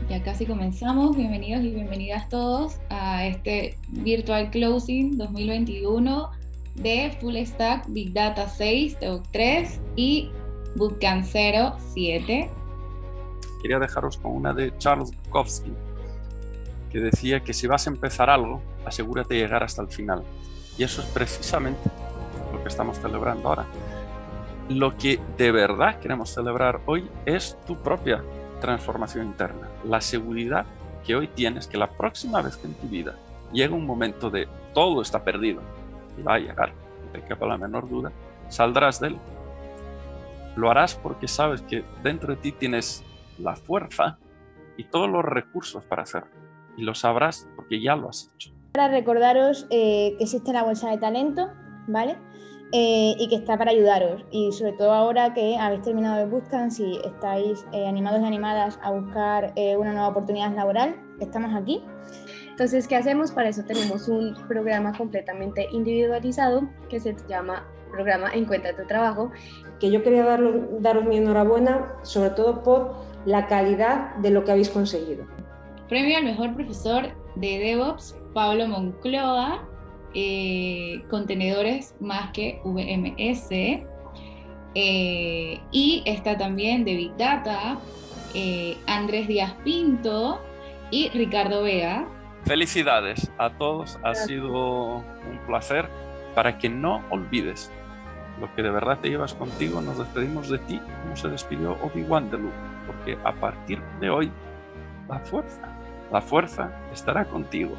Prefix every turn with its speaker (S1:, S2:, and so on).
S1: Ya casi comenzamos. Bienvenidos y bienvenidas todos a este Virtual Closing 2021 de Full Stack Big Data 6, TOC 3 y Bootcamp 07.
S2: Quería dejaros con una de Charles Bukowski, que decía que si vas a empezar algo, asegúrate de llegar hasta el final. Y eso es precisamente lo que estamos celebrando ahora. Lo que de verdad queremos celebrar hoy es tu propia transformación interna, la seguridad que hoy tienes que la próxima vez que en tu vida llega un momento de todo está perdido, y va a llegar, no te quepa la menor duda, saldrás de él. Lo harás porque sabes que dentro de ti tienes la fuerza y todos los recursos para hacerlo, y lo sabrás porque ya lo has hecho.
S3: Para recordaros que existe la bolsa de talento, ¿vale? Y que está para ayudaros, y sobre todo ahora que habéis terminado el bootcamp, si estáis animados y animadas a buscar una nueva oportunidad laboral, estamos aquí.
S4: Entonces, ¿qué hacemos? Para eso tenemos un programa completamente individualizado que se llama Programa Encuentra tu Trabajo.
S5: Que yo quería daros mi enhorabuena, sobre todo por la calidad de lo que habéis conseguido.
S1: Premio al mejor profesor de DevOps, Pablo Moncloa, contenedores más que VMS, y está también de Big Data, Andrés Díaz Pinto y Ricardo Vega.
S2: Felicidades a todos, ha sido un placer. Para que no olvides lo que de verdad te llevas contigo, nos despedimos de ti como se despidió Obi-Wan de Luke, porque a partir de hoy la fuerza estará contigo.